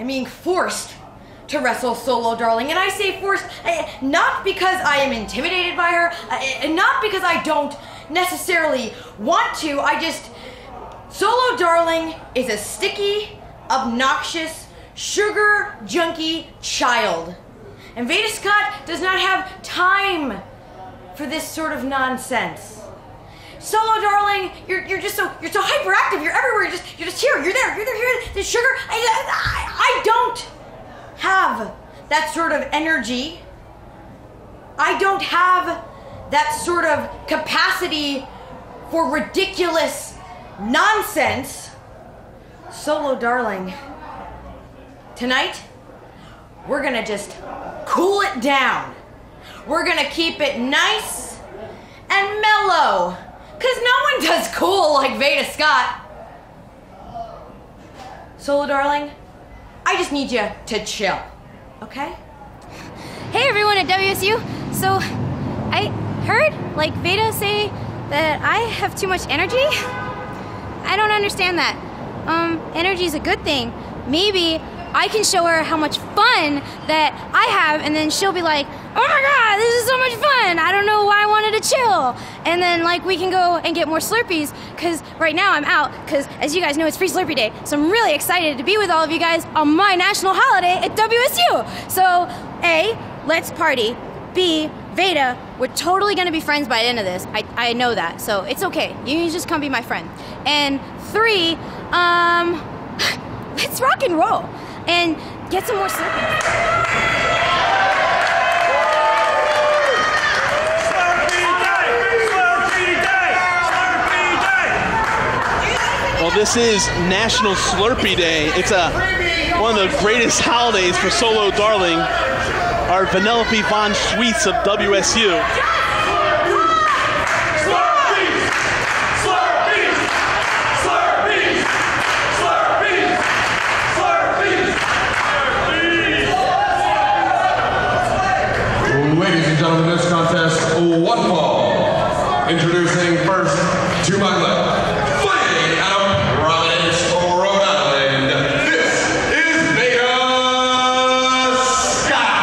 am being forced to wrestle Solo Darling. And I say forced not because I am intimidated by her, not because I don't necessarily want to. Solo Darling is a sticky, obnoxious, sugar junkie child. And Veda Scott does not have time for this sort of nonsense. Solo Darling, you're so hyperactive. You're everywhere. You're just here. You're there. You're there. You're there. The sugar. I don't have that sort of energy. I don't have that sort of capacity for ridiculous nonsense. Solo Darling, tonight we're gonna just cool it down. We're gonna keep it nice and mellow, because no one does cool like Veda Scott. Solo Darling, I just need you to chill, okay? Hey everyone at WSU. So, I heard Veda say that I have too much energy. I don't understand that. Energy is a good thing. Maybe I can show her how much fun that I have, and then she'll be like, oh my god, this is so much fun. I don't know why I wanted to chill. And then we can go and get more Slurpees, because right now I'm out, because as you guys know, it's Free Slurpee Day. So I'm really excited to be with all of you guys on my national holiday at WSU. So A, let's party. B, Veda, we're totally gonna be friends by the end of this. I know that, so it's okay. You can just come be my friend. And 3, let's rock and roll and get some more Slurpees. Well, this is National Slurpee Day. It's one of the greatest holidays for Solo Darling, our Vanellope Von Schweetz of WSU. Ladies and gentlemen, this contest, one fall. Introducing first, to my left, fighting out of Providence, Rhode Island, this is Veda Scott.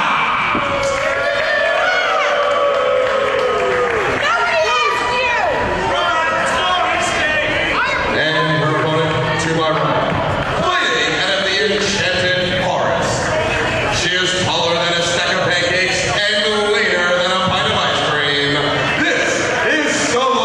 And her opponent, to my right, fighting out of the enchanted forest. She is taller than a stack of pancakes and leaner than a pint of ice cream. This is Solo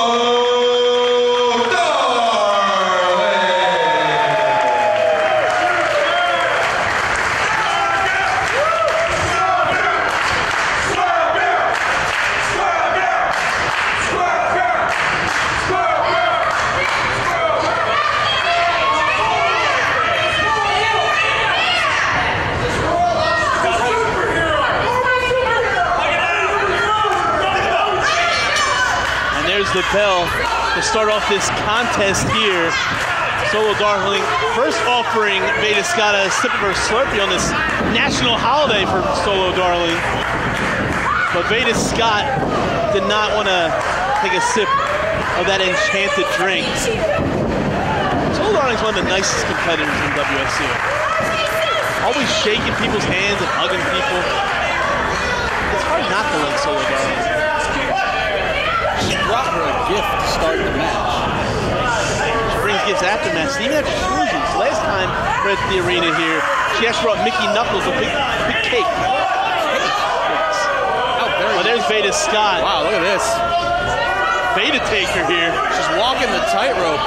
The bell to start off this contest here. Solo Darling first offering Veda Scott a sip of her Slurpee on this national holiday for Solo Darling. But Veda Scott did not want to take a sip of that enchanted drink. Solo Darling's one of the nicest competitors in WSU. Always shaking people's hands and hugging people. It's hard not to like Solo Darling. She brought her a gift to start the match. She brings gifts after match, even after she loses. Last time we're at the arena here, she actually brought Mickey Knuckles a big cake. Yes. Oh, there's Veda Scott. Wow, look at this. Veda Taker here. She's walking the tightrope.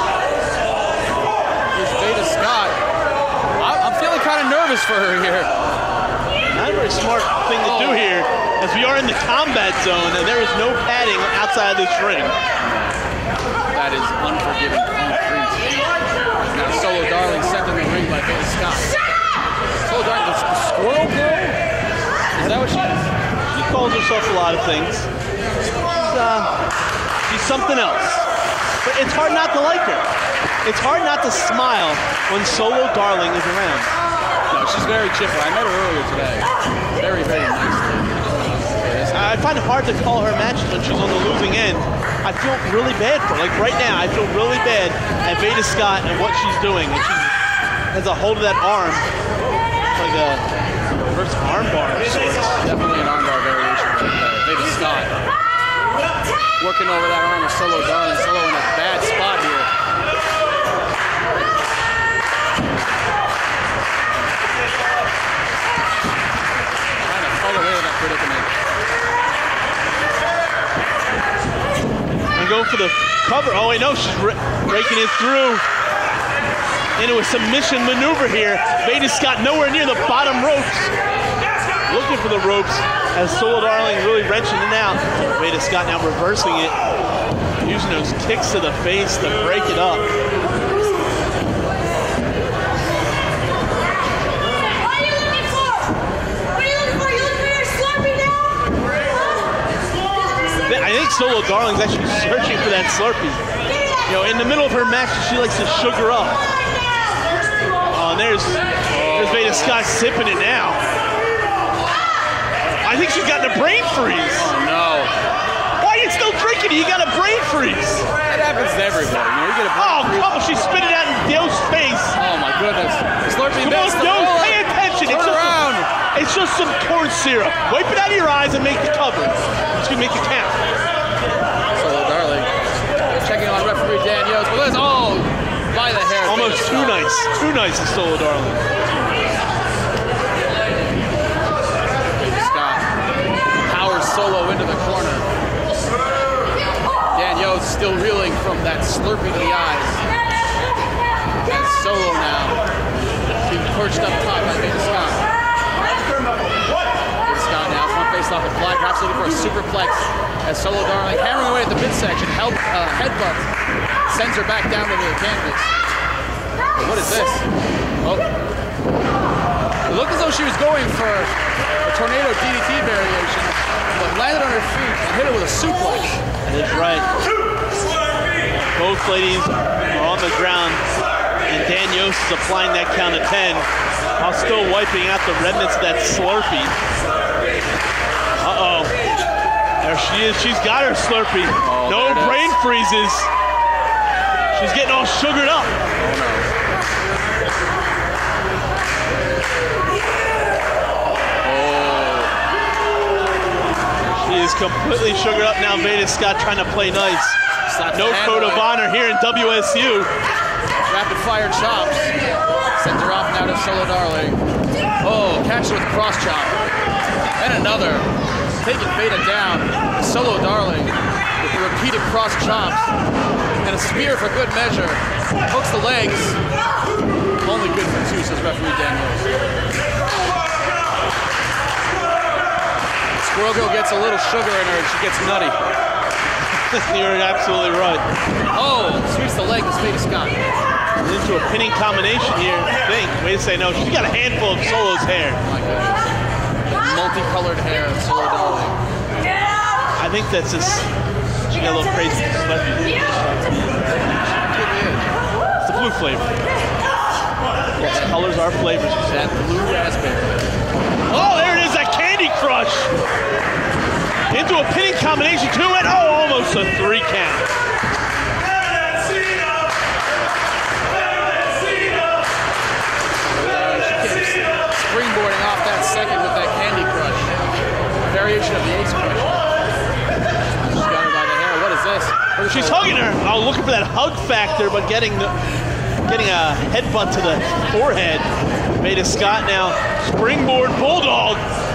Here's Veda Scott. I'm feeling kind of nervous for her here. Not a very smart thing to do here, as we are in the combat zone and there is no padding outside of this ring. That is unforgiving concrete. Now Solo Darling sent in the ring by Veda Scott. Solo Darling, the Squirrel Girl? Is that what she is? She calls herself a lot of things. She's something else. But it's hard not to like her. It's hard not to smile when Solo Darling is around. No, she's very chipper. I met her earlier today. Very, very nice. I find it hard to call her matches when she's on the losing end. I feel really bad for her. Like right now, I feel really bad at Veda Scott and what she's doing. And she has a hold of that arm. like a reverse armbar of sorts. Definitely an armbar variation. Veda Scott working over that arm of Solo Darling. Solo in a bad spot here. Trying to fight away with that predicament. And go for the cover. Oh wait, no, she's raking it through into a submission maneuver here. Veda Scott nowhere near the bottom ropes. Looking for the ropes as Solo Darling really wrenching it out. Veda Scott now reversing it, using those kicks to the face to break it up. What are you looking for? What are you looking for? You looking for your Slurpee now? I think Solo Darling's actually searching for that Slurpee. You know, in the middle of her match, she likes to sugar up. Oh, and there's Veda Scott sipping it now. I think she's got a brain freeze. Oh no. Why are you still drinking? You got a brain freeze. That happens to everybody. You know, you get a brain freeze. Come on, she spit it out in Dio's face. Oh my goodness. Slurpee Come on, missed the Dio, roll. pay attention. Turn around. It's just some corn syrup. Wipe it out of your eyes and make the cover. It's gonna make the count. Solo Darling checking on referee Dan Yost. But oh, by the hair. Almost too nice. Too nice to Solo Darling. Solo into the corner. Dan Yost still reeling from that Slurpee to the eyes. And Solo now being perched up top by Veda Scott. Veda Scott now front face off the fly, perhaps looking for a superplex as Solo Darling hammering away at the midsection. Headbutt sends her back down to the canvas. But what is this? Oh. It looked as though she was going for a tornado DDT variation, but landed on her feet and hit it with a suplex. That is right. Both ladies are on the ground, and Dan Yost is applying that count of 10 while still wiping out the remnants of that Slurpee. Uh-oh. There she is. She's got her Slurpee. Oh, no brain freezes. She's getting all sugared up. She is completely sugared up now. Veda Scott trying to play nice. No code of honor here in WSU. Rapid fire chops. Sends her off now to Solo Darling. Oh, catch with cross chop. And another. Taking Veda down. Solo Darling with the repeated cross chops. And a spear for good measure. Hooks the legs. Only good for two, says referee Dan Yost. Squirrel Girl gets a little sugar in her and she gets nutty. You're absolutely right. Oh, sweeps the leg to Veda Scott. Into a pinning combination here, I think. Wait a second, no, she's got a handful of Solo's hair. Oh my goodness. That multicolored hair of Solo Darling. I think that's just, she got a little crazy. It's the blue flavor. Yes, colors are flavors. That blue raspberry. Oh, there it is, that Candy Crush. Into a pinning combination, two, and oh, almost a 3 count. Springboarding off that second with that Candy Crush. A variation of the Ace Crush. She's got her by the hair. What is this? She's hugging her. Oh, looking for that hug factor, but getting a headbutt to the forehead. Veda Scott now. Springboard Bulldog.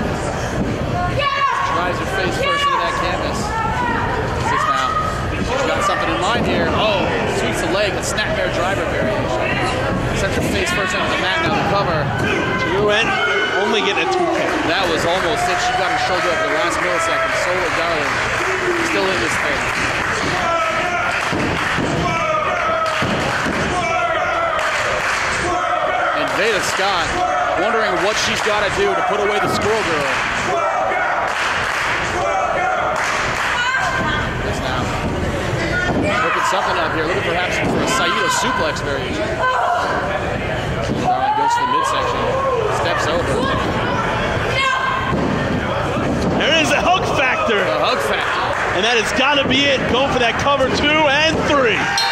Drives her face first into that canvas. What's this now? She's got something in mind here. Oh, sweeps the leg, a snapmare driver variation. Sends her face first into the mat, now the cover. Two and only getting a 2 count. That was almost it. She got her shoulder up the last millisecond. Solo Darling still in this thing. And Veda Scott wondering what she's got to do to put away the Squirrel Girl. This now. Looking something up here. Looking perhaps for a Saito suplex variation. Darling goes to the midsection. Steps over. There is a hug factor. The hug factor. And that has got to be it. Going for that cover 2 and 3.